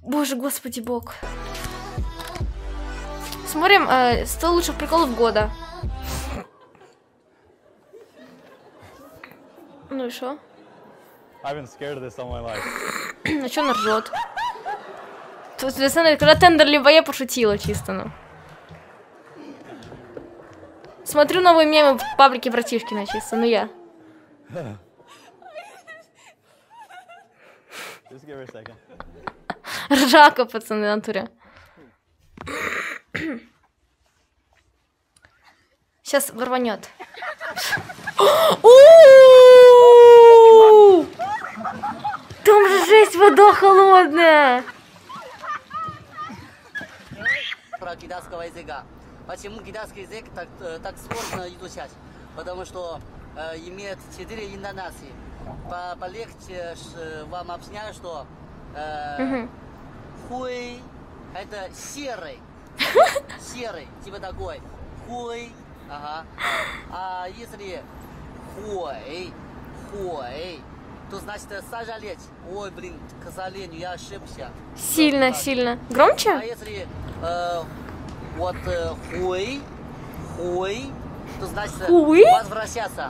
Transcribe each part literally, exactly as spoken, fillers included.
Боже, господи, бог. Смотрим э, сто лучших приколов года. Ну и шо? А чё она ржет? Когда Тендерли в я пошутила чисто, ну. Смотрю новые мемы в паблике Братишкина чисто, ну я. Ржака, пацаны, на натуре. Сейчас ворванет. Там же жесть, вода холодная. Про китайского языка. Почему китайский язык так, так сложно изучать? Потому что э, имеет четыре интонации. По полегче вам объясняю, что э, угу. хуй это серый. Серый, типа такой. Хуй. Ага. А если хуй, хуй, то значит сожалеть. Ой, блин, к сожалению, я ошибся. Сильно, вот, сильно. Громче? А если э, вот э, хуй, хуй, то значит хуй? Возвращаться.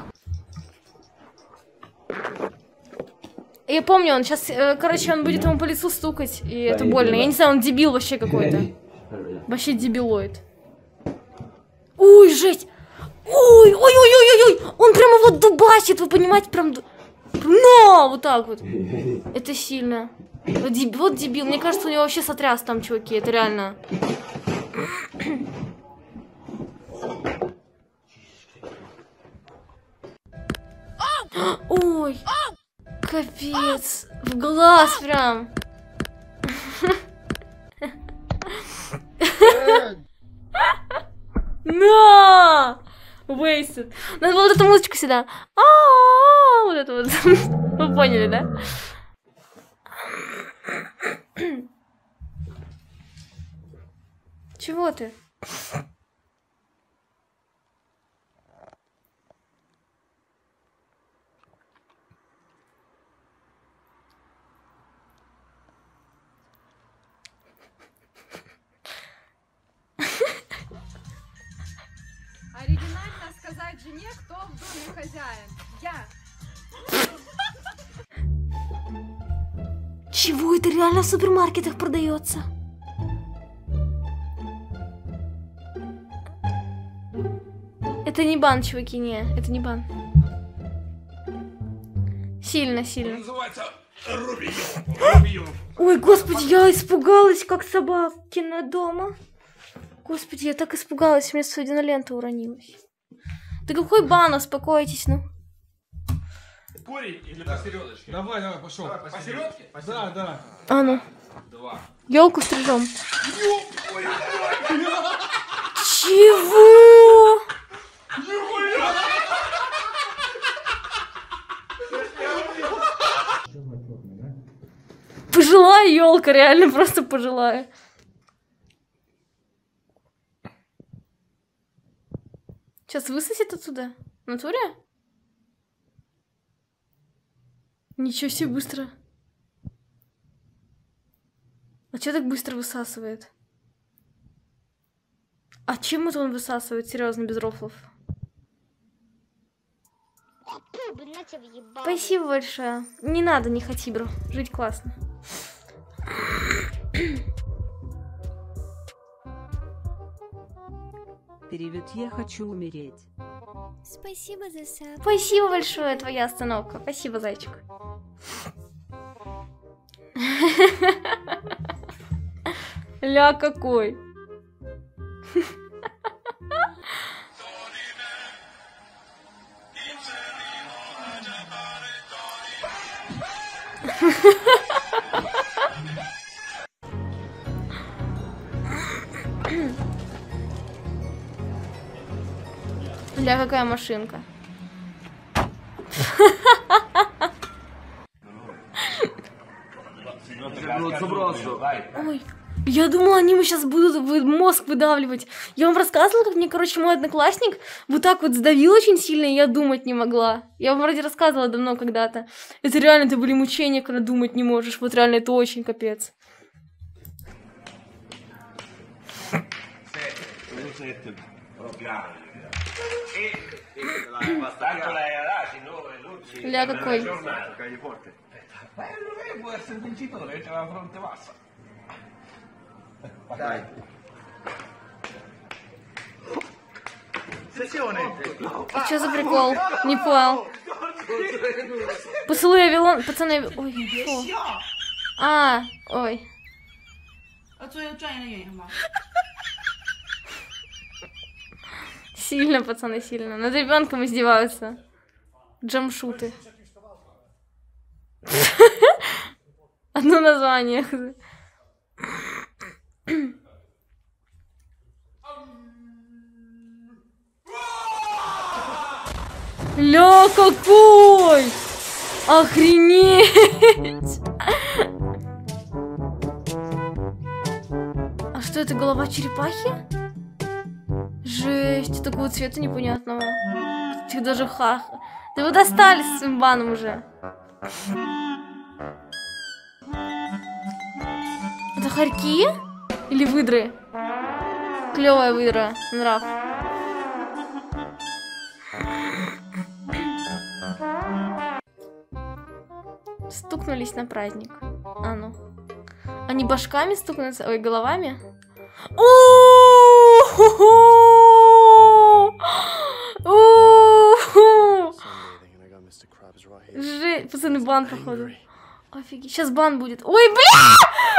Я помню, он сейчас, э, короче, он будет ему по лицу стукать, и это больно. Я не знаю, он дебил вообще какой-то. Вообще дебилоид. Ой, жесть! Ой, ой, ой, ой, ой, ой! Он прямо вот дубасит, вы понимаете, прям... Но! Вот так вот. Это сильно. Вот дебил, вот дебил. Мне кажется, у него вообще сотряс там, чуваки. Это реально. Ой! Капец! В глаз прям! На! Wasted. Надо было вот эту музычку сюда. А-а-а! Вот это вот. Вы поняли, да? Чего ты? Оригинально сказать жене, кто в доме хозяин. Я. Чего это реально в супермаркетах продается? Это не бан, чуваки, не, это не бан. Сильно, сильно. Ой, господи, я испугалась, как собакина дома. Господи, я так испугалась, у меня судина лента уронилась. Да какой бан, успокойтесь, ну. Корень или да. Посередочке? Давай, давай, пошел. Давай, посередке? Да, да. А ну. Два. Елку стрижем. Чего? Пожилая елка, реально просто пожилая. Сейчас высосет отсюда? В натуре? Ничего себе быстро. А что так быстро высасывает? А чем это он высасывает? Серьезно, без рофлов. Спасибо большое. Не надо, не хоти, бро. Жить классно. Привет, я хочу умереть. Спасибо за сад. Спасибо большое, твоя остановка. Спасибо, зайчик. Ля какой. Ля какая машинка. Ой, я думала, они мне сейчас будут мозг выдавливать. Я вам рассказывала, как мне, короче, мой одноклассник вот так вот сдавил очень сильно, и я думать не могла. Я вам вроде рассказывала давно когда-то. Это реально, это были мучения, когда думать не можешь. Вот реально, это очень капец. Ля какой. А что за прикол? Не понял. Поцелуй Авилон... Пацаны... Ой, фу. А, ой. Сильно, пацаны, сильно. Над ребенком издеваются. Джамшуты. Одно название. Ля, какой! Охренеть! А что это, голова черепахи? Жесть, такого цвета непонятного. Ты даже хах. Да вы достали с своим баном уже. Это хорьки? Или выдры? Клевая выдра, нрав. Стукнулись на праздник. А ну. Они башками стукнутся? Ой, головами? Жесть, пацаны, бан, походу. Офигеть, сейчас бан будет. Ой, бля!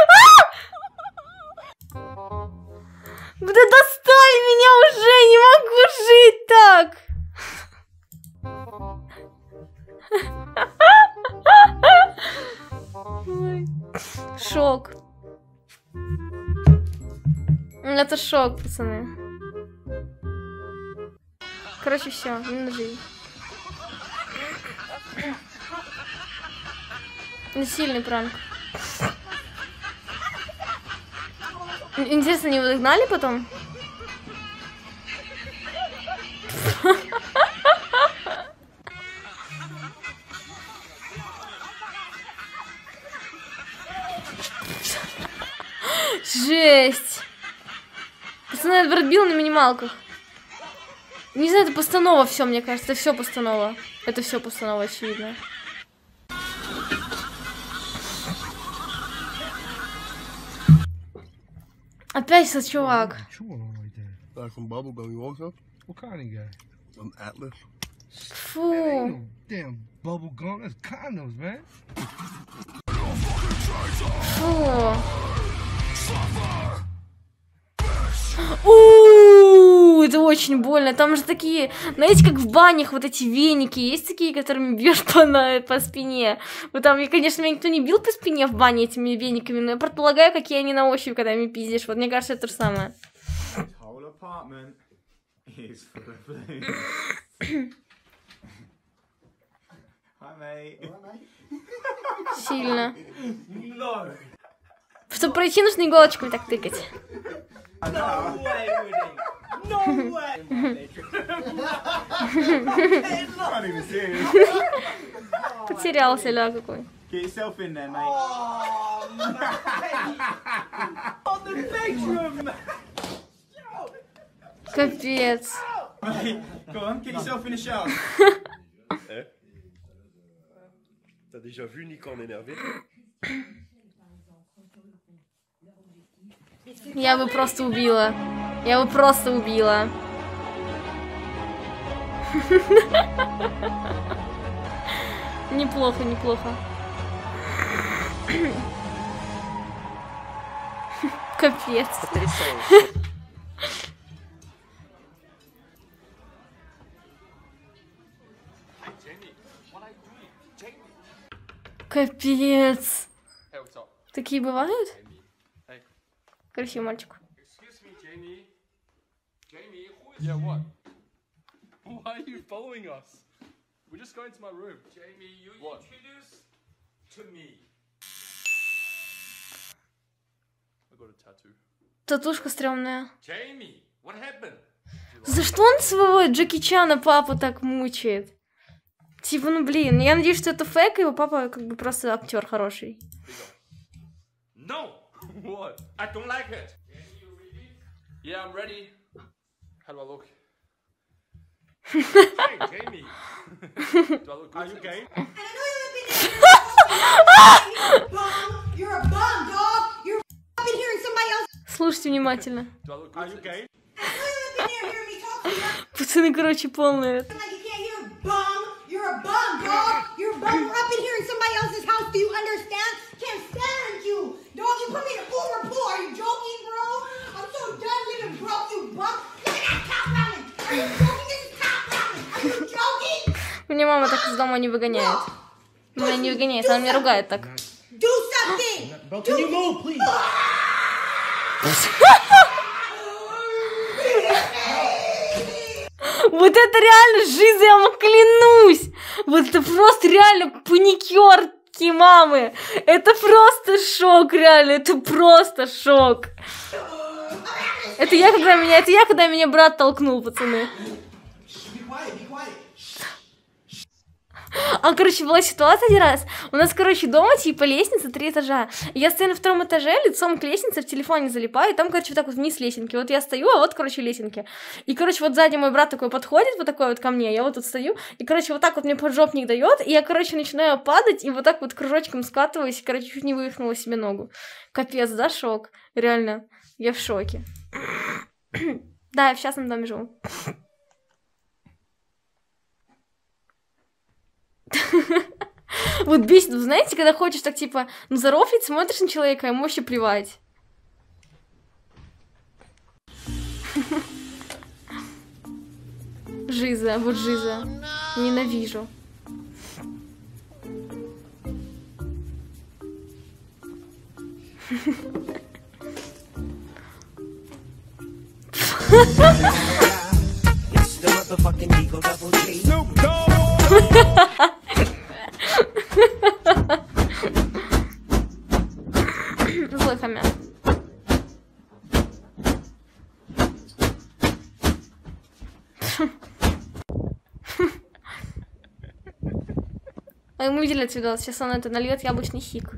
Вы достали меня уже, не могу жить так. Ой. Шок. Это шок, пацаны. Короче, все, не нажи. Сильный пранк. Интересно, не выгнали потом? Жесть. Пацаны, Брэд Билл на минималках. Не знаю, это постанова все, мне кажется. Это все постанова. Это все постанова, очевидно. Опять этот чувак. Фу. Фу. У-у-у, это очень больно. Там же такие, знаете, как в банях вот эти веники. Есть такие, которыми бьешь по, на, по спине. Вот там, и, конечно, меня никто не бил по спине в бане этими вениками, но я предполагаю, какие они на ощупь, когда ими пиздишь. Вот мне кажется, это то же самое. Сильно. Чтобы пройти, нужно иголочками так тыкать. No way, Woody. No way. Not even serious. Потерялся, ля какой. Get yourself in there, mate. Oh, mate. On the bedroom. Капец. Mate, go on, get yourself in the shower. Eh? T'as déjà vu Nick en énervé? Я бы просто убила. Я бы просто убила. Неплохо, неплохо. Капец. Капец. Такие бывают? Красивый мальчик. Yeah, what? Why are you following us? We're just going to my room. Jamie, you what? Introduced to me. I got a tattoo. Татушка стрёмная. Jamie, what happened? За что он своего Джеки Чана папу так мучает? Типа, ну блин, я надеюсь, что это фейк, и его папа как бы просто актер хороший. No! What? I don't like it. You ready? Yeah, I'm ready. How do I look? Hey, Jamie. Do I look good? Are you gay? You're a bum, dog. You're f***ing hearing somebody else. Слушайте внимательно. Do I look good? Are you gay? Пацаны, короче, полные. Like you can't hear bum. You're a bum, dog. You're a bum. We're up in here in somebody else's house. Do you understand? Can't stand you, dog. You put me in a full report. Are you joking, bro? I'm so done living broke, you bum. Look at that top ramen. Are you joking? This is top ramen. Are you joking? Меня мама так из дома не выгоняет. Меня не выгоняет, она меня ругает так. Do something. Bro, can you move, please? Вот это реально жизнь, я вам клянусь! Вот это просто реально паникерки мамы! Это просто шок, реально, это просто шок! Это я, когда меня, это я, когда меня брат толкнул, пацаны. А, короче, была ситуация один раз. У нас, короче, дома, типа, лестница, три этажа. И я стою на втором этаже, лицом к лестнице, в телефоне залипаю, и там, короче, вот так вот вниз лесенки. Вот я стою, а вот, короче, лесенки. И, короче, вот сзади мой брат такой подходит, вот такой вот ко мне, я вот тут стою, и, короче, вот так вот мне поджопник дает, и я, короче, начинаю падать, и вот так вот кружочком скатываюсь, и, короче, чуть не вывихнула себе ногу. Капец, да, шок? Реально, я в шоке. Да, я в частном доме живу. Вот бесит, вы знаете, когда хочешь так, типа, ну, зарофлить, смотришь на человека, ему вообще плевать. Жиза, вот жиза. Ненавижу. Злой хомяк. А ему выделять видос, сейчас он это нальет яблочный сик.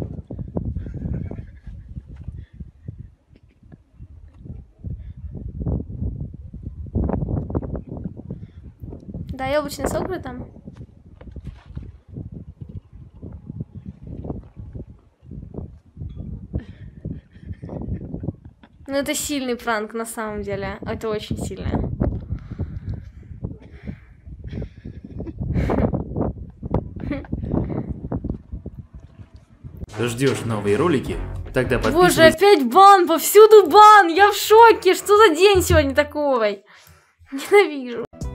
Да, яблочный сок бы там. Ну, это сильный пранк, на самом деле. Это очень сильно. Ждешь новые ролики? Тогда подписывайся. Боже, опять бан, повсюду бан! Я в шоке! Что за день сегодня такой? Ненавижу.